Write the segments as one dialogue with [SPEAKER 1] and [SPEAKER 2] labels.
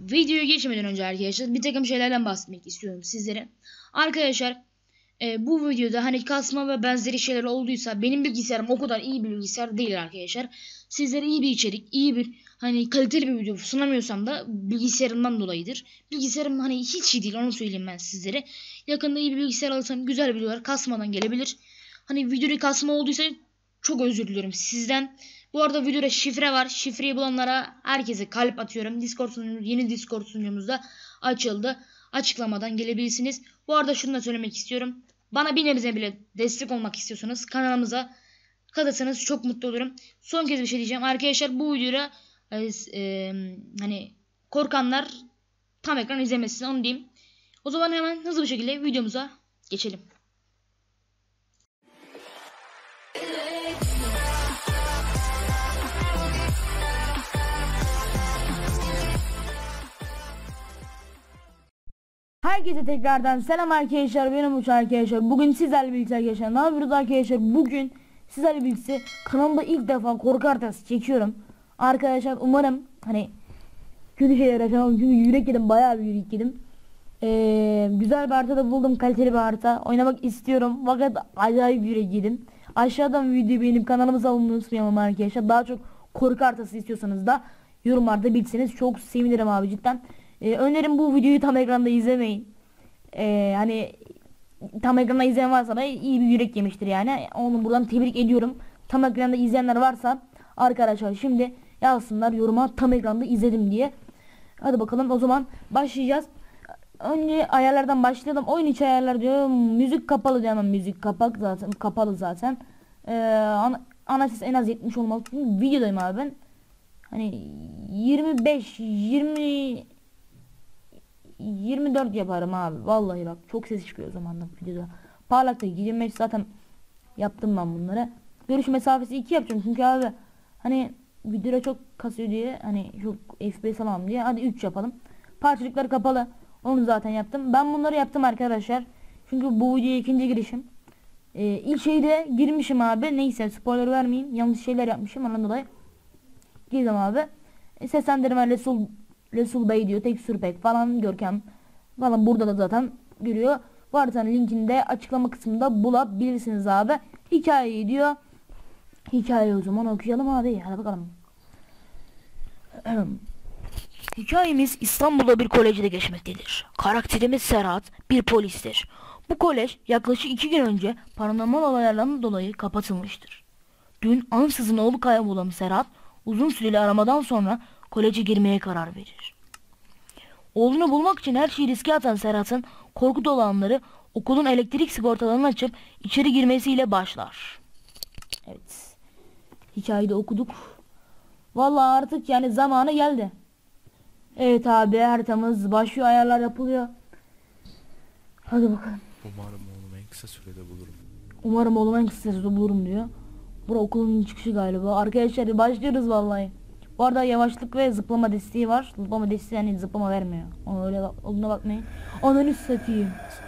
[SPEAKER 1] Videoya geçmeden önce arkadaşlar bir takım şeylerden bahsetmek istiyorum sizlere. Arkadaşlar bu videoda hani kasma ve benzeri şeyler olduysa benim bilgisayarım o kadar iyi bir bilgisayar değil arkadaşlar. Sizlere iyi bir içerik, iyi bir hani kaliteli bir video sunamıyorsam da bilgisayarımdan dolayıdır. Bilgisayarım hani hiç iyi değil, onu söyleyeyim ben sizlere. Yakında iyi bir bilgisayar alırsam güzel videolar kasmadan gelebilir. Hani videoda kasma olduysa çok özür diliyorum sizden. Bu arada videoda şifre var. Şifreyi bulanlara herkese kalp atıyorum. Discord sunucumuz, yeni Discord sunucumuzda açıldı. Açıklamadan gelebilirsiniz. Bu arada şunu da söylemek istiyorum. Bana bir nebze bile destek olmak istiyorsanız kanalımıza kalırsanız çok mutlu olurum. Son kez bir şey diyeceğim. Arkadaşlar bu videoda hani korkanlar tam ekran izlemesin, onu diyeyim. O zaman hemen hızlı bir şekilde videomuza geçelim.
[SPEAKER 2] Herkese tekrardan selam arkadaşlar, benim Uç arkadaşlar. Bugün sizlerle birlikte arkadaşlar ne yapıyoruz arkadaşlar? Bugün sizlerle birlikte kanalımda ilk defa korku haritası çekiyorum. Arkadaşlar umarım hani kötü şeyler yaşamam, çünkü yürek yedim, bayağı bir yürek yedim. Güzel bir harita da buldum, kaliteli bir harita. Oynamak istiyorum fakat acayip yürek yedim. Aşağıdan videoyu beğenip kanalımıza abone olmayı unutmayalım arkadaşlar. Daha çok korku haritası istiyorsanız da yorumlarda bilseniz çok sevinirim abi, cidden. Önerim bu videoyu tam ekranda izlemeyin. Hani tam ekranda izleyen varsa da iyi bir yürek yemiştir yani. Onu buradan tebrik ediyorum. Tam ekranda izleyenler varsa arkadaşlar şimdi yazsınlar yoruma tam ekranda izledim diye. Hadi bakalım, o zaman başlayacağız. Önce ayarlardan başlayalım. Oyun içi ayarlar diyor. Müzik kapalı diyor, ama müzik kapak zaten kapalı zaten. Ana ses en az 70 olmalı. Çünkü videodayım abi ben. Hani 25 20 24 yaparım abi. Vallahi bak çok ses çıkıyor o zaman da videoda. Parlakta 25 zaten yaptım ben bunları. Görüş mesafesi 2 yapacağım çünkü abi hani videoda çok kasıyor diye, hani çok FPS alamam diye. Hadi 3 yapalım. Parçacıklar kapalı. Onu zaten yaptım. Ben bunları yaptım arkadaşlar. Çünkü bu videoya ikinci girişim. İlk şeyde girmişim abi. Neyse spoiler vermeyeyim. Yanlış şeyler yapmışım ondan dolayı. Girdim abi. Seslendirme Resul Bey diyor. Tekstür pek falan, Görkem falan burada da zaten görüyor. Varsa linkini de açıklama kısmında bulabilirsiniz abi. Hikayeyi diyor. Hikayeyi o zaman okuyalım abi. Hadi bakalım. Hikayemiz İstanbul'da bir kolejde geçmektedir. Karakterimiz Serhat bir polistir. Bu kolej yaklaşık 2 gün önce paranormal olaylardan dolayı kapatılmıştır. Dün ansızın oğlu kaybolan Serhat uzun süreli aramadan sonra koleje girmeye karar verir. Oğlunu bulmak için her şeyi riske atan Serhat'ın korku dolu anları okulun elektrik sigortalarını açıp içeri girmesiyle başlar. Evet. Hikayeyi de okuduk. Vallahi artık yani zamanı geldi. Evet abi, haritamız başlıyor, ayarlar yapılıyor. Hadi bakalım.
[SPEAKER 3] Umarım oğlumu en kısa sürede bulurum.
[SPEAKER 2] Umarım oğlumu en kısa sürede bulurum diyor. Bura okulun çıkışı galiba. Arkadaşlar başlıyoruz vallahi. Bu arada yavaşlık ve zıplama desteği var. Zıplama desteği yani zıplama vermiyor. Ona öyle olduğuna bakmayın. Ananı satayım.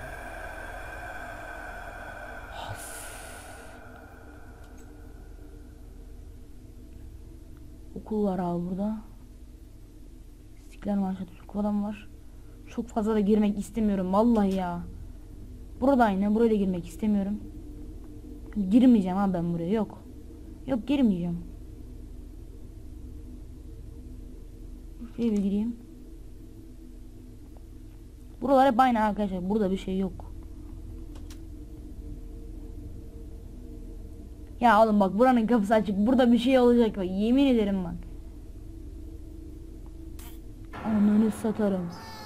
[SPEAKER 2] Okul var abi burada. İstiklal Marşı Türk falan var. Çok fazla da girmek istemiyorum vallahi ya. Burada aynı. Buraya da girmek istemiyorum. Girmeyeceğim abi ben buraya. Yok. Yok, girmeyeceğim. Şöyle bir gireyim. Buralar hep aynı arkadaşlar. Burada bir şey yok. Ya oğlum bak, buranın kapısı açık. Burada bir şey olacak bak. Yemin ederim bak. Ananı satarım.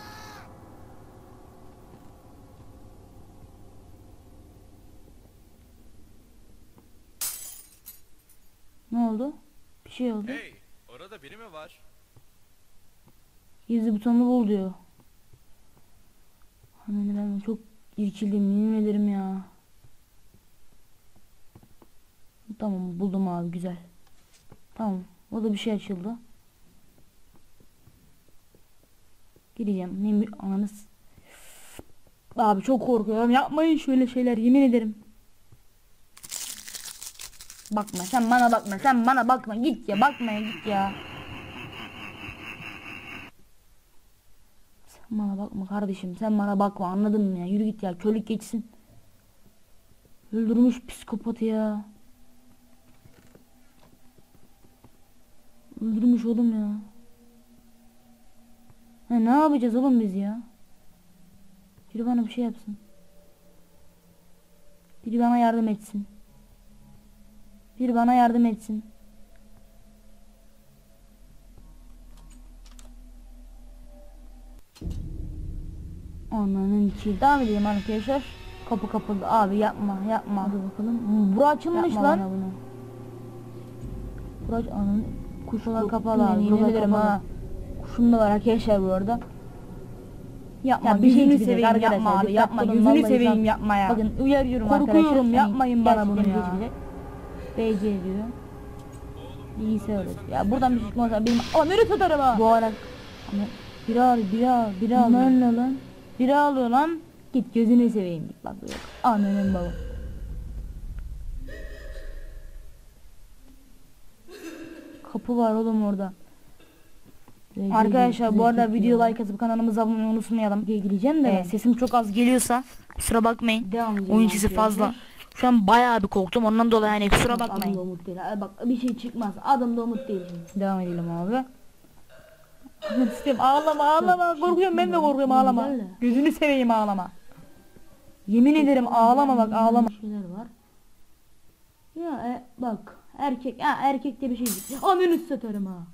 [SPEAKER 2] Ne oldu? Bir şey oldu.
[SPEAKER 3] Hey, orada biri mi var?
[SPEAKER 2] Gizli butonunu bul diyor. Ananı, ben çok irkildim yemin ederim ya. Tamam, buldum abi, güzel. Tamam, orada bir şey açıldı. Gireceğim. Ne ananız. Abi çok korkuyorum. Yapmayın şöyle şeyler, yemin ederim. Bakma sen bana, bakma sen bana, bakma git ya, bakmaya git ya. Sen bana bakma kardeşim, sen bana bakma, anladın mı ya? Yürü git ya, körlük geçsin. Öldürmüş psikopatı ya. Öldürmüş oğlum ya. Ha, ne yapacağız oğlum biz ya? Biri bana bir şey yapsın. Biri bana yardım etsin. Biri bana yardım etsin. Ananın ki. Devam edelim arkadaşlar. Kapı kapalı. Abi yapma yapma. Hadi bakalım. Bura açılmış yapma lan. Bura ananın. Kuşlar kapalı abi. Yemin ederim ha. Kuşum da var arkadaşlar bu arada. Yapma, ya gözünü seveyim yapma abi, yapma, gözünü seveyim yapma ya. Bakın uyarıyorum arkadaşlar. Korkuyorum, yapmayın bana bunu ya. BC diyor. Bilgisayar öğret. Ya buradan bir şey çıkmazsa benim nereye satarım ha? Bu ara biri alıyor. Ne lan? Biri alıyor lan. Git gözünü seveyim git bak yok. Ananın baba. Kapı var oğlum orada. Arkadaşlar bu arada video like atıp kanalımıza abone olmayı unutmayalım. Gireceğim de sesim çok az geliyorsa kusura bakmayın. Oyun sesi fazla. Şu an bayağı bir korktum ondan dolayı hani kusura bakmayın. Adım da umut değil. Bak bir şey çıkmaz. Adım da umut değil. Devam edelim abi. Ağlama korkuyorum ben de korkuyorum ağlama. Gözünü seveyim ağlama. Yemin ederim ağlama bak ağlama. Şeyler var. Ya bak erkekte bir şey. Ananı satarım ha.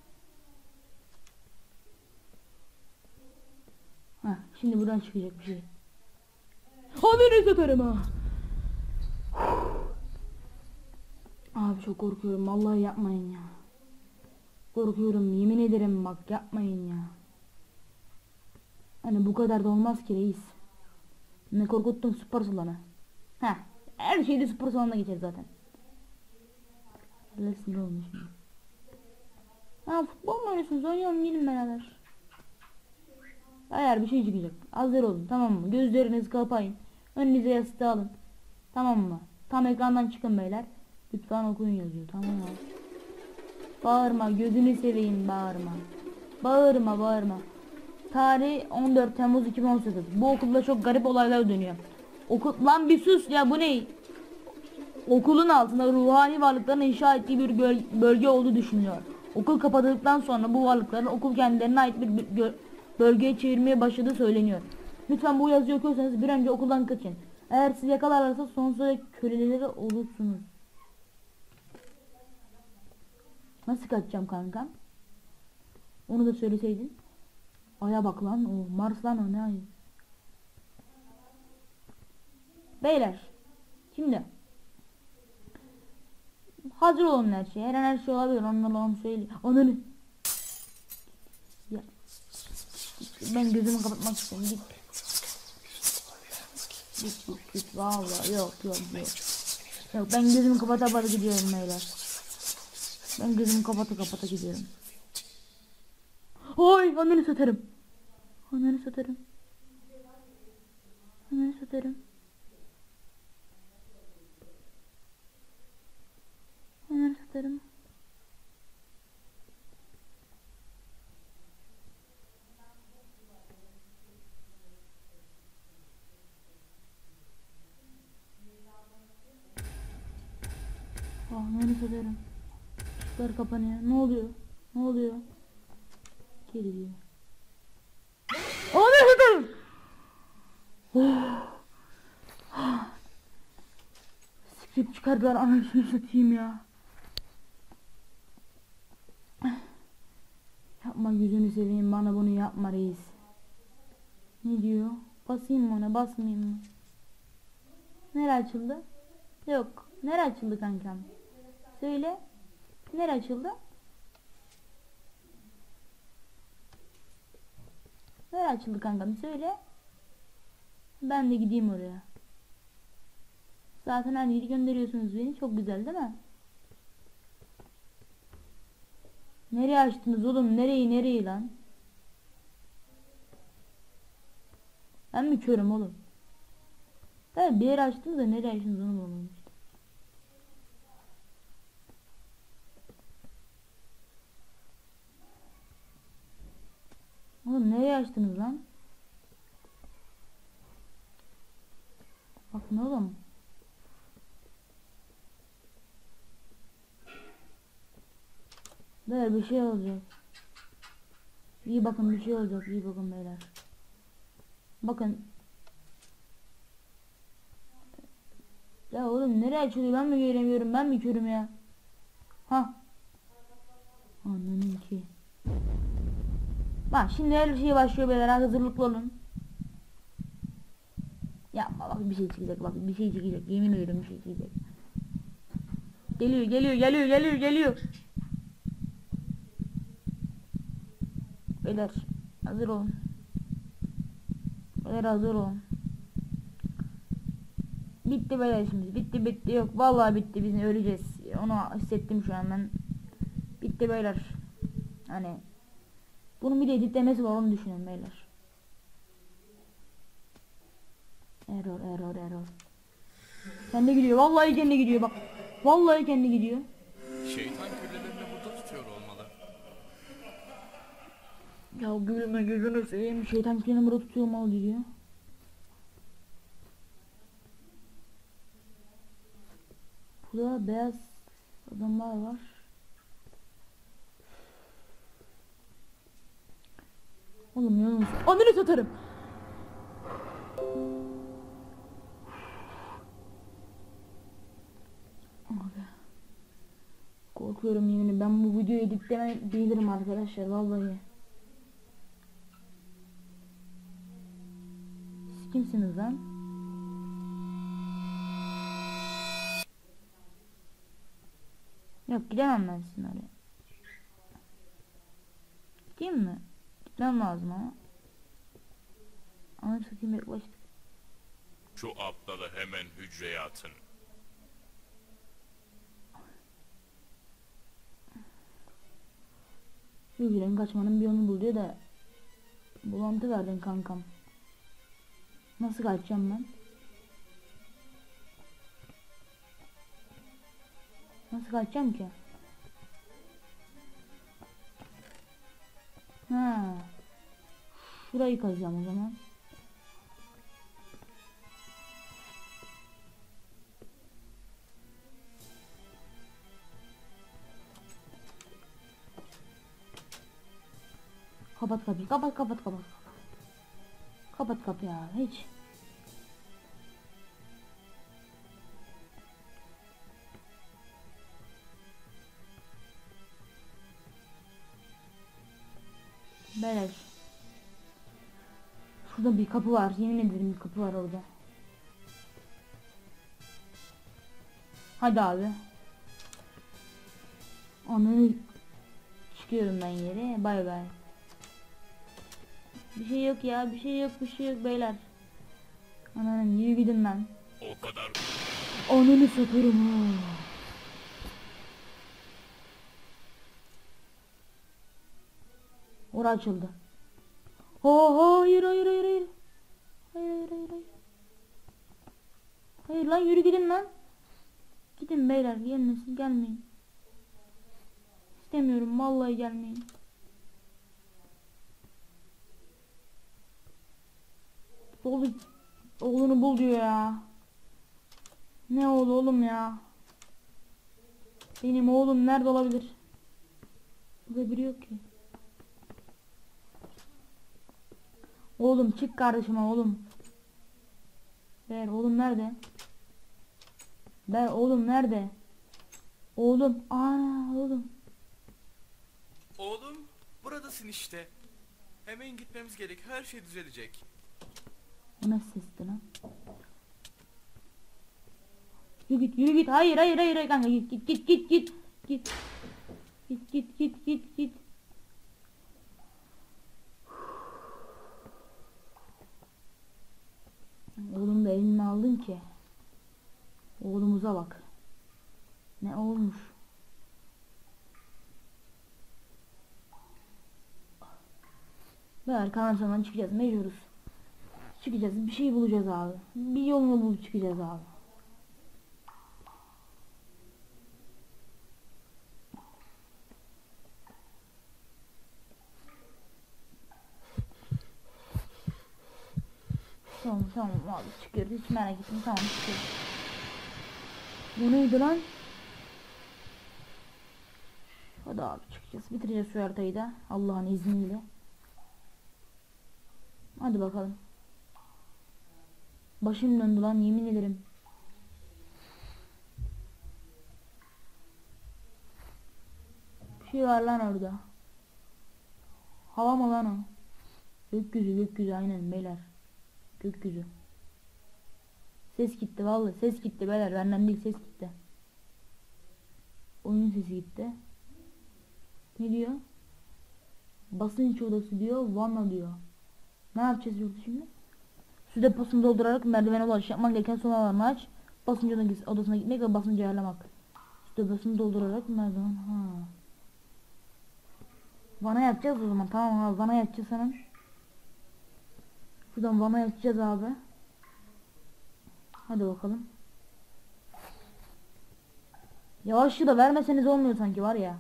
[SPEAKER 2] Ha, şimdi buradan çıkacak bir şey. Ananı satarım ha. Abi çok korkuyorum vallahi yapmayın ya. Korkuyorum yemin ederim bak yapmayın ya. Hani bu kadar da olmaz ki reis. Ne korkuttun spor salonu. Heh, her şeyde spor salonuna geçer zaten. Böyle sinir olmuş şimdi. Ha futbol mu oynuyorsunuz? Oynayalım gelin beraber. Eğer bir şey çıkacak. Hazır olun tamam mı? Gözlerinizi kapayın. Önünüze yastığı alın. Tamam mı? Tam ekrandan çıkın beyler. Lütfen okuyun yazıyor tamam mı? Bağırma gözünü seveyim bağırma. Bağırma. Tarih 14 Temmuz 2018. Bu okulda çok garip olaylar dönüyor. Lan bir sus ya bu ne? Okulun altında ruhani varlıkların inşa ettiği bir bölge olduğu düşünülüyor. Okul kapatıldıktan sonra bu varlıkların okul kendilerine ait bir bölgeye çevirmeye başladığı söyleniyor. Lütfen bu yazıyı okuyorsanız bir önce okuldan kaçın. Eğer sizi yakalarlarsa sonsuza dek köleleri olursunuz. Nasıl kaçacağım kankam? Onu da söyleseydin. Aya bak lan o Mars lan o ne ayı. Beyler şimdi hazır olun her şey. Her şey olabilir. Onu söyle. Ananı. Ya. Ben gözümü kapatmak istiyorum. Git. Git. Vallahi yok. Yok ben gözümü kapata gidiyorum beyler. Ben gözümü kapata gidiyorum. Oy ananı satarım. Ananı satarım. Ananı satarım. Işıklar kapanıyor. Ne oluyor? Geri diyor. Ananı satarım. Script çıkardılar anasını satayım ya. Yapma yüzünü seveyim bana bunu yapma reis. Ne diyor? Basayım mı ona basmayayım mı? Nere açıldı? Yok. Nere açıldı kankam? Söyle. Nere açıldı? Nere açıldı kankam? Söyle. Ben de gideyim oraya. Zaten her yeri gönderiyorsunuz beni. Çok güzel değil mi? Nereye açtınız oğlum? Nereyi lan? Ben mi körüm oğlum? Ben bir yere açtınız da nereye açtınız onu bulamadım işte. Oğlum nereye açtınız lan? Bakın oğlum. Beyler bir şey olacak. İyi bakın, bir şey olacak. İyi bakın beyler. Bakın. Ya oğlum nereye açılıyor, ben mi göremiyorum, ben mi körüm ya? Ha. Ananın ki. Bak şimdi her şey başlıyor beyler, hazırlıklı olun. Ya bak bir şey çıkacak, bak bir şey çıkacak, yemin ediyorum bir şey çıkacak. Geliyor geliyor geliyor geliyor geliyor. Beyler hazır olun. Beyler hazır olun. Bitti beyler, şimdi bitti bitti, yok vallahi bitti, biz öleceğiz, onu hissettim şu an ben. Bitti beyler. Hani bunun bir de editlemesi var, onu düşünün beyler. Error. Kendi gidiyor, vallahi kendi gidiyor bak. Vallahi kendi gidiyor.
[SPEAKER 3] Şeytan küllelerini burada tutuyor olmalı.
[SPEAKER 2] Ya gülme, gözünü seveyim, şeytan kendini burada tutuyor mal diyor. Burada beyaz adamlar var. Oğlum yalnız ananı satarım. Abi. Korkuyorum yemin, ben bu videoyu editleme değilim arkadaşlar vallahi. Siz kimsiniz lan? Yok gidemem ben sizin oraya. Gideyim mi? Gitmem lazım ama. Anam satayım, yaklaştık.
[SPEAKER 3] Şu aptalı hemen hücreye atın.
[SPEAKER 2] Hücrenin kaçmanın bir yolunu bul diyor da bulantı verdin kankam. Nasıl kaçacağım ben? Nasıl kaçacağım ki? Ha. Şurayı kazacağım o zaman. Kapat kapıyı, kapat. Kapat kapıyı abi, hiç. Beyler. Şurada bir kapı var, yemin ederim bir kapı var orada. Hadi abi. Onu çıkıyorum ben yere, bay bay. Bir şey yok ya, bir şey yok beyler. Ananın yürü gidin lan.
[SPEAKER 3] O kadar.
[SPEAKER 2] Ananı satarım ha. Ora açıldı. Hayır. Hayır lan, yürü gidin lan. Gidin beyler, gelmesin, gelmeyin. İstemiyorum vallahi, gelmeyin. Oğlunu bul diyor ya. Ne oğlu oğlum ya? Benim oğlum nerede olabilir? Burada biri yok ki. Oğlum çık kardeşime oğlum. Ver oğlum nerede? Ver oğlum nerede? Oğlum, oğlum.
[SPEAKER 3] Oğlum, buradasın işte. Hemen gitmemiz gerek. Her şey düzelecek.
[SPEAKER 2] O nasıl sesti lan? Yürü git. Hayır kanka, git. Git. Oğlum da elime aldın ki. Oğlumuza bak. Ne olmuş? Ver kanalından çıkacağız, mecburuz. Çıkacağız, bir şey bulacağız abi. Bir yolunu bulup çıkacağız abi. Tamam abi çıkıyoruz, hiç merak etme, tamam çıkıyoruz. Bu neydi lan? Hadi abi çıkacağız, bitireceğiz şu haritayı da Allah'ın izniyle. Hadi bakalım. Başım döndü lan, yemin ederim. Bir şey var lan orada. Hava mı lan o? Gökyüzü aynen beyler. Gökyüzü. Ses gitti vallahi, ses gitti beyler, benden değil, ses gitti. Oyunun sesi gitti. Ne diyor? Basınç odası diyor, vana diyor. Ne yapacağız yurtta şimdi? Su deposunu doldurarak merdivene ulaş, yapmak gereken son alanı aç. Basınç odasına gitmek ve basıncı ayarlamak. Su deposunu doldurarak merdiven, Vana yapacağız o zaman, tamam abi, vana yapacağız hemen. Şuradan vana yapacağız abi. Hadi bakalım. Yavaşlığı da vermeseniz olmuyor sanki, var ya.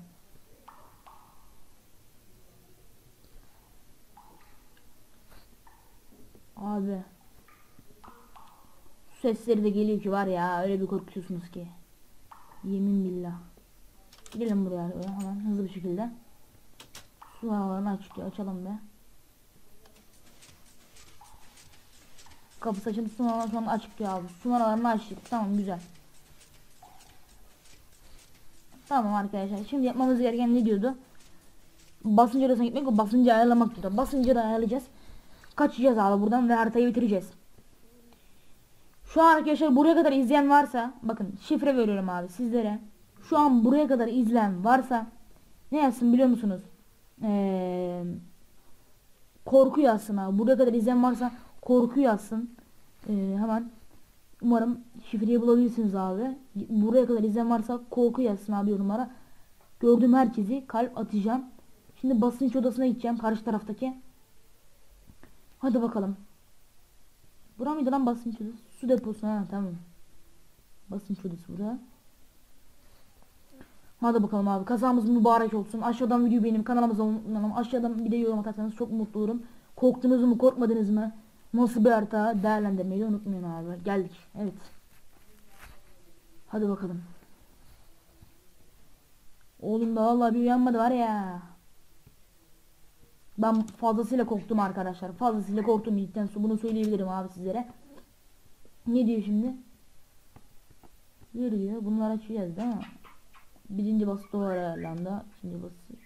[SPEAKER 2] Abi. Su sesleri de geliyor ki var ya, öyle bir korkutuyorsunuz ki. Yemin billah. Gidelim buraya hemen hızlı bir şekilde. Su havalarını açalım be. Kapısı açıldı, su havalarını sonra açık diyor abi. Su havalarını açtık, tamam güzel. Tamam arkadaşlar, şimdi yapmamız gereken ne diyordu? Basınç odasına gitmek ve basıncı ayarlamak diyordu. Basıncı da ayarlayacağız. Kaçacağız abi buradan ve haritayı bitireceğiz. Şu an arkadaşlar buraya kadar izleyen varsa, bakın şifre veriyorum abi sizlere. Şu an buraya kadar izleyen varsa ne yazsın biliyor musunuz? Korku yazsın abi. Buraya kadar izleyen varsa korku yazsın. Hemen umarım şifreyi bulabilirsiniz abi. Buraya kadar izleyen varsa korku yazsın abi yorumlara. Gördüğüm herkesi kalp atacağım. Şimdi basınç odasına gideceğim, karşı taraftaki. Hadi bakalım. Bura mıydı lan basınç odası? Su deposu, ha tamam. Basınç odası burada. Hadi bakalım abi, kazamız mübarek olsun. Aşağıdan videoyu beğenip kanalımıza abone, aşağıdan bir de yorum atarsanız çok mutlu olurum. Korktunuz mu, korkmadınız mı? Nasıl bir harita, değerlendirmeyi de unutmayın abi. Geldik, evet. Hadi bakalım. Oğlum da vallahi bir uyanmadı var ya. Ben fazlasıyla korktum arkadaşlar. Fazlasıyla korktum cidden. Bunu söyleyebilirim abi sizlere. Ne diyor şimdi? Diyor. Bunları açacağız değil mi? Birinci basit doğru ayarlandı. İkinci basit.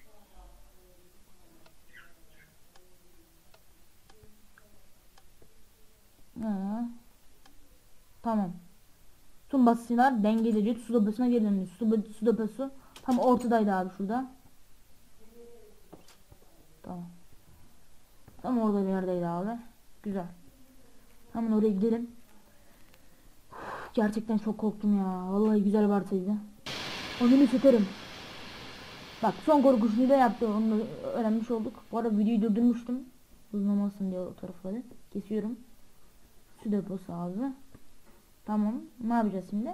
[SPEAKER 2] Tamam. Tüm basınçlar dengeleyici. Su deposuna geri dönüyor. Su deposu tam ortadaydı abi şurada. Tamam. Tam orada bir yerdeydi abi. Güzel. Hemen oraya gidelim. Gerçekten çok korktum ya. Vallahi güzel bir haritaydı. Onu süterim. Bak son korkusunu da yaptı. Onu da öğrenmiş olduk. Bu arada videoyu durdurmuştum. Uzunlamasın diye o tarafları. Kesiyorum. Su deposu abi. Tamam. Ne yapacağız şimdi?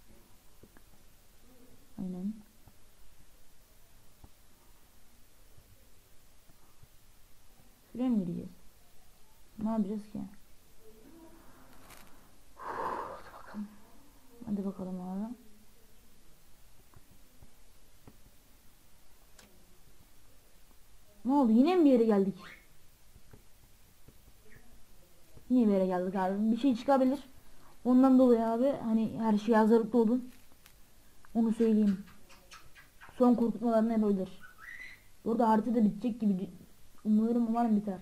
[SPEAKER 2] Aynen. Şuraya mı gireceğiz? Ne yapacağız ki? Hadi bakalım. Hadi bakalım abi. Ne oldu? Yine mi bir yere geldik? Yine bir yere geldik abi. Bir şey çıkabilir. Ondan dolayı abi hani her şey hazırlıklı olun. Onu söyleyeyim. Son korkutmalar ne böyledir? Burada harita da bitecek gibi. Umarım biter.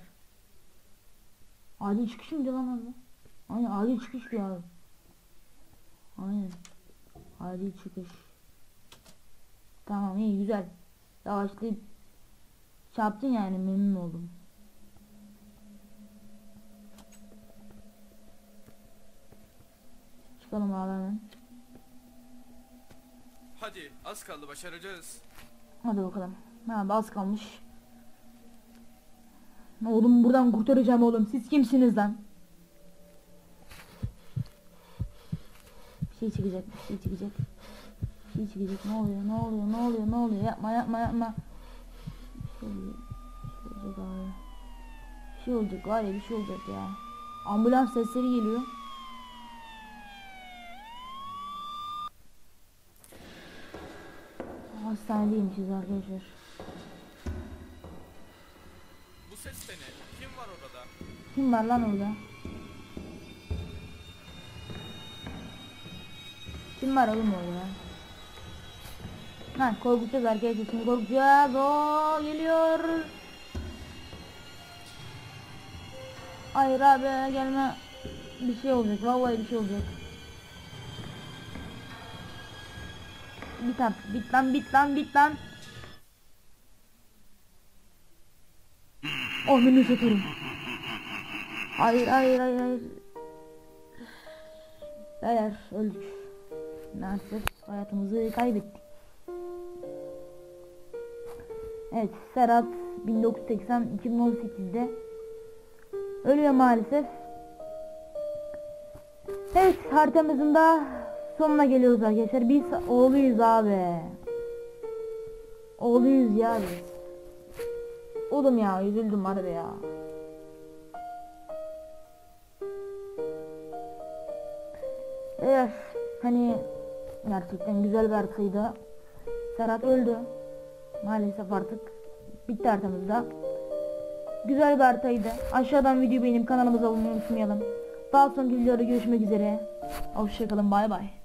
[SPEAKER 2] Acil çıkış mı diyor lan abi? Aynen acil çıkış diyor abi. Aynen. Acil çıkış. Tamam iyi güzel. Yavaşlayıp çarptın yani, memnun oldum. Çıkalım abi hemen.
[SPEAKER 3] Hadi az kaldı, başaracağız.
[SPEAKER 2] Hadi bakalım. Abi az kalmış. Oğlum buradan kurtaracağım oğlum. Siz kimsiniz lan? Bir şey çıkacak. Ne oluyor? Yapma. Bir şey olacak abi. Bir şey olacak var ya, bir şey olacak ya. Ambulans sesleri geliyor. Hastanedeymişiz arkadaşlar.
[SPEAKER 3] Bu ses de ne? Kim var orada?
[SPEAKER 2] Kim var lan orada? Kim var oğlum orada? Ha, korkutacağız arkadaşlar, şimdi korkutacağız. O geliyor. Hayır abi gelme. Bir şey olacak, vallahi bir şey olacak. Bit artık, bit lan, bit lan, bit lan. Onu satırım. Hayır, hayır, hayır, hayır. Beyler öldük. Maalesef hayatımızı kaybettik. Evet, Serhat 1980 2018'de ölüyor maalesef. Evet, haritamızın da sonuna geliyoruz arkadaşlar. Biz oğluyuz abi. Oğluyuz ya biz. Oğlum ya, üzüldüm harbi ya. Evet, hani gerçekten güzel bir haritaydı. Serhat öldü. Maalesef artık bitti haritamızda. Güzel bir haritaydı. Aşağıdan videoyu beğenip kanalımıza abone olmayı unutmayalım. Daha sonraki videoda görüşmek üzere. Hoşçakalın, bay bay.